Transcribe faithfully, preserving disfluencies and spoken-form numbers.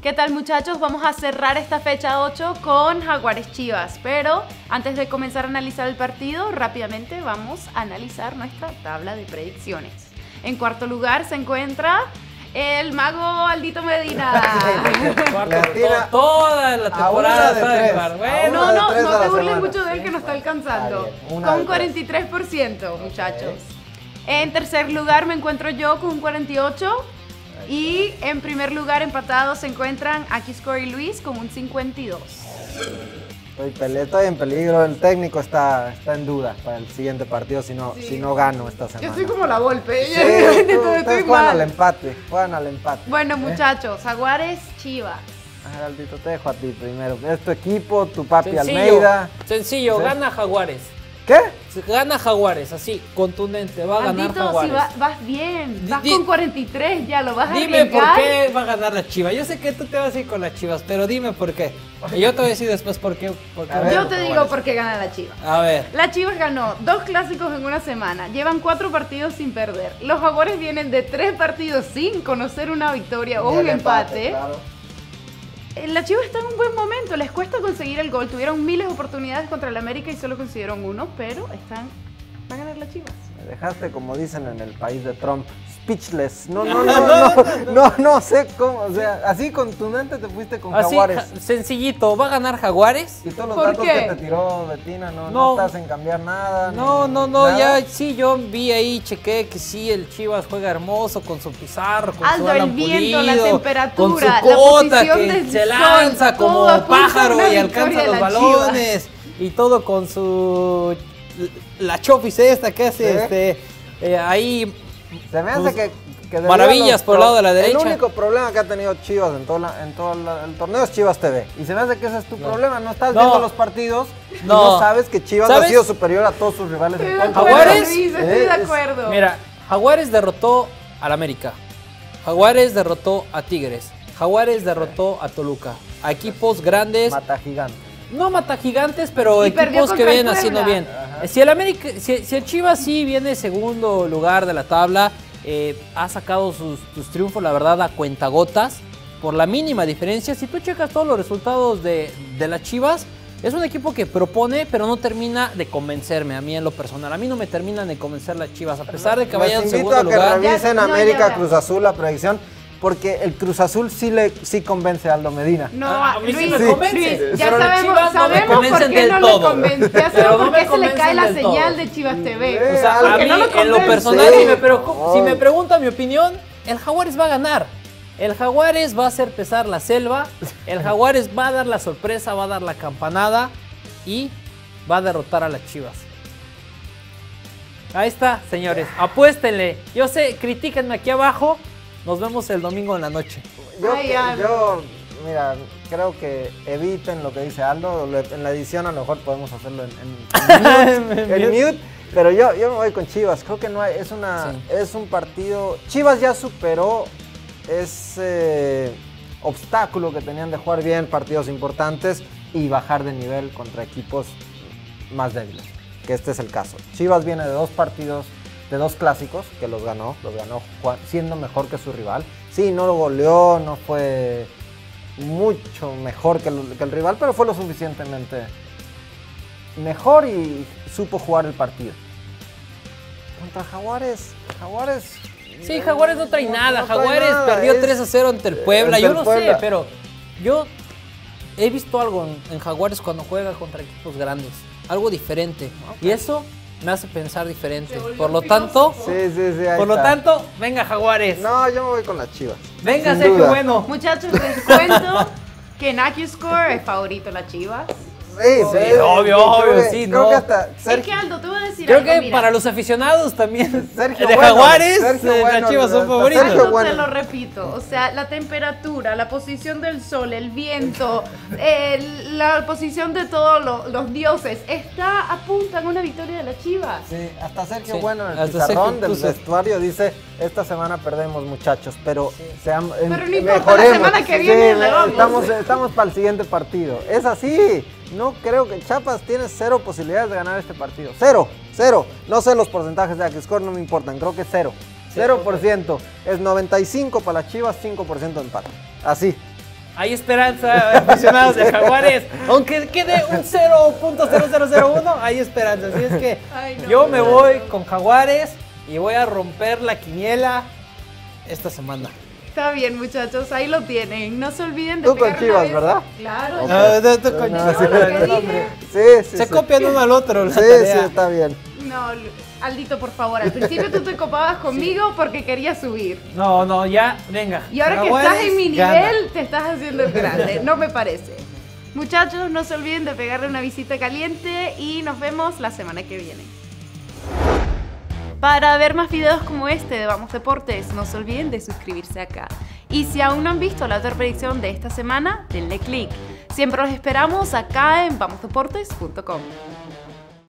¿Qué tal, muchachos? Vamos a cerrar esta fecha ocho con Jaguares Chivas, pero antes de comenzar a analizar el partido, rápidamente vamos a analizar nuestra tabla de predicciones. En cuarto lugar se encuentra el mago Aldito Medina. Tira toda la temporada de tres. Bueno, no, no, no te burles mucho de él que nos está alcanzando. Con un cuarenta y tres por ciento, muchachos. En tercer lugar me encuentro yo con un cuarenta y ocho por ciento. Y en primer lugar empatados se encuentran Akiscore y Luis con un cincuenta y dos por ciento. Estoy, pele estoy en peligro, el técnico está, está en duda para el siguiente partido si no, sí. si no gano esta semana. Yo estoy como la Volpe. Sí, ustedes juegan al empate, juegan al empate. Bueno, muchachos, ¿eh? Jaguares Chivas. Geraldito, te dejo a ti primero. Es tu equipo, tu papi sencillo, Almeida. Sencillo, ¿sí? Gana Jaguares. ¿Qué? Gana Jaguares, así, contundente, va a Aldito, ganar Jaguares. Si va, vas bien, vas di, con cuarenta y tres, ya lo vas a Dime arriesgar. por qué va a ganar la Chivas. Yo sé que tú te vas a ir con las Chivas, pero dime por qué. Y yo te voy a decir después por qué. Por qué ver, yo te digo por qué gana la Chivas. A ver. La Chivas ganó dos clásicos en una semana, llevan cuatro partidos sin perder. Los Jaguares vienen de tres partidos sin conocer una victoria o un empate. empate claro. La Chivas está en un buen momento, les cuesta conseguir el gol, tuvieron miles de oportunidades contra el América y solo consiguieron uno, pero están, van a ganar las Chivas. Me dejaste, como dicen en el país de Trump, speechless. No, no, no, no, no, no, no sé cómo, o sea, así contundente te fuiste con así, Jaguares. Sencillito, va a ganar Jaguares. Y todos los datos qué? que te tiró Betina, no, no, no estás en cambiar nada. No, ni, no, no, nada. ya sí, yo vi ahí, chequé que sí, el Chivas juega hermoso con su Pizarro, con Aldo, su Alan el viento, Pulido, la temperatura, con su cota la posición que del se sol, lanza como pájaro y alcanza los balones. Chivas. Y todo con su... La chofis esta que hace, ¿sí? este, eh, ahí... Se me hace pues, que... Que maravillas los, por el lado de la derecha. El único problema que ha tenido Chivas en todo, la, en todo la, el torneo es Chivas T V. Y se me hace que ese es tu no. problema. No estás no. viendo los partidos no. y no sabes que Chivas ¿sabes? ha sido superior a todos sus rivales. Estoy en Jaguares, sí, estoy de acuerdo. Mira, Jaguares derrotó al América. Jaguares derrotó a Tigres. Jaguares derrotó a Toluca. A equipos grandes. Mata gigantes. No mata gigantes, pero y equipos que vienen haciendo bien. Ajá. Si el América, si, si el Chivas sí viene segundo lugar de la tabla. Eh, ha sacado sus, sus triunfos, la verdad, a cuentagotas, por la mínima diferencia. Si tú checas todos los resultados de, de las Chivas, es un equipo que propone, pero no termina de convencerme a mí en lo personal. A mí no me terminan de convencer las Chivas, a pesar de que vayan en segundo lugar. Les invito a que revisen ya, América no, Cruz Azul, la predicción, porque el Cruz Azul sí, le, sí convence a Aldo Medina. No, a mí Luis, sí me convence. Luis, ya sabemos, sabemos no por qué no lo convence. Ya sabemos no por qué se le cae la señal de Chivas T V. O sea, a mí, no en lo personal, sí. si, me preocupa, si me pregunta mi opinión, el Jaguares va a ganar. El Jaguares va a hacer pesar la selva. El Jaguares va a dar la sorpresa, va a dar la campanada y va a derrotar a las Chivas. Ahí está, señores. Apuéstenle. Yo sé, critíquenme aquí abajo. Nos vemos el domingo en la noche. Yo, Ay, yo, mira, creo que eviten lo que dice Aldo. En la edición a lo mejor podemos hacerlo en, en, en, mute, en mute. Pero yo, yo me voy con Chivas. Creo que no hay, es, una, sí. es un partido... Chivas ya superó ese obstáculo que tenían de jugar bien partidos importantes y bajar de nivel contra equipos más débiles. Que este es el caso. Chivas viene de dos partidos... de dos clásicos, que los ganó, los ganó siendo mejor que su rival. Sí, no lo goleó, no fue mucho mejor que el, que el rival, pero fue lo suficientemente mejor y supo jugar el partido. Contra Jaguares, Jaguares... Sí, Jaguares no trae no, nada, no trae Jaguares nada. perdió es, tres a cero ante el Puebla, ante yo el no Puebla. sé, pero yo he visto algo en, en Jaguares cuando juega contra equipos grandes, algo diferente, okay. y eso... me hace pensar diferente. Por lo tanto, sí, sí, sí, por lo está. tanto, venga Jaguares. No, yo me voy con las Chivas. Venga, Sergio Bueno. Muchachos, les cuento que en Akiscore es favorito la Chivas. Sí, sí, sí, obvio, sí, obvio, creo sí, que, no. Creo que hasta Sergio, es que Aldo, te voy a decir Creo algo, que mira. para los aficionados también Sergio de bueno, Jaguares, Sergio las bueno, Chivas son favoritos. Aldo, bueno. te lo repito, o sea, la temperatura, la posición del sol, el viento, el, la posición de todos lo, los dioses, está apuntan a una victoria de la Chivas. Sí, hasta Sergio Sí, Bueno en el hasta pizarrón Sergio del puso. vestuario dice, esta semana perdemos muchachos, pero Sí. sean, Pero no eh, importa, mejoremos. la semana que viene Sí, le vamos. Estamos, estamos para el siguiente partido. Es así. No creo que Chiapas tiene cero posibilidades de ganar este partido. Cero, cero. No sé los porcentajes de Akiscore, no me importan. Creo que cero. Cero por ciento. Es noventa y cinco para las Chivas, cinco por ciento de empate. Así. hay esperanza, aficionados de Jaguares. Aunque quede un cero punto cero cero cero uno, hay esperanza. Así es que Ay, no, yo me no, voy no. con Jaguares y voy a romper la quiniela esta semana. Está bien, muchachos, ahí lo tienen. No se olviden de Tú con Chivas, vez... ¿verdad? Claro. No, no, tú con no, Chivas. No, sí, sí, se sí. copian uno al otro. La sí, tarea. sí, está bien. No, Aldito, por favor, al principio tú te copabas conmigo porque querías subir. No, no, ya, venga. Y ahora Jaguares, que estás en mi nivel, gana. Te estás haciendo el grande. No me parece. Muchachos, no se olviden de pegarle una visita caliente y nos vemos la semana que viene. Para ver más videos como este de Vamos Deportes, no se olviden de suscribirse acá. Y si aún no han visto la otra predicción de esta semana, denle click. Siempre los esperamos acá en vamos deportes punto com.